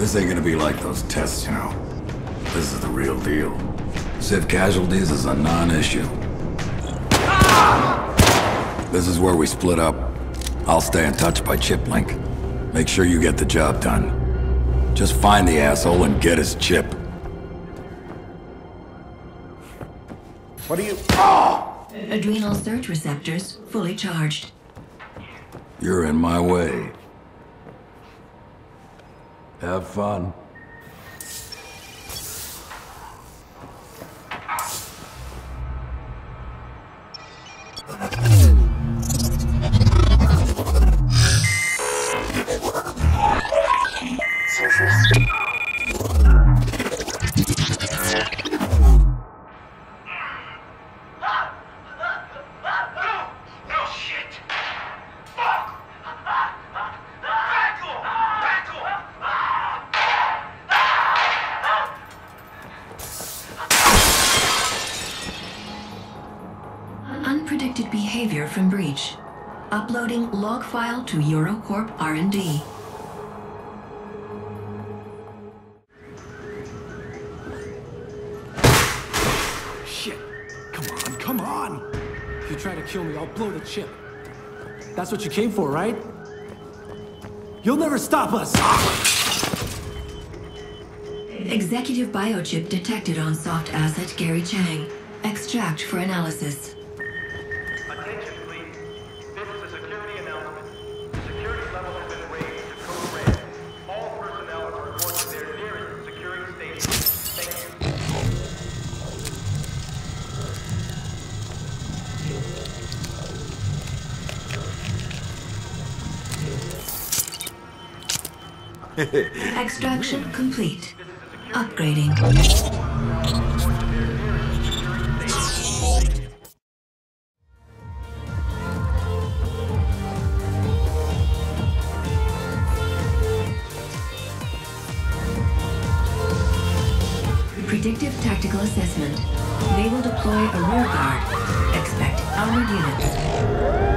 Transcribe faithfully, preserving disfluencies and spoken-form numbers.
This ain't gonna be like those tests, you know. This is the real deal. Civ casualties is a non-issue. This is where we split up. I'll stay in touch by chip link. Make sure you get the job done. Just find the asshole and get his chip. What are you... Oh! Adrenal surge receptors fully charged. You're in my way. Have fun. Unpredicted behavior from breach. Uploading log file to Eurocorp R and D. Shit! Come on, come on! If you try to kill me, I'll blow the chip. That's what you came for, right? You'll never stop us! Executive biochip detected on soft asset Gary Chang. Extract for analysis. Attention, please. This is a security announcement. Security level has been raised to code red. All personnel are reported to their nearest security station. Thank you. Extraction complete. Upgrading. Predictive tactical assessment. They will deploy a rear guard. Expect armored units.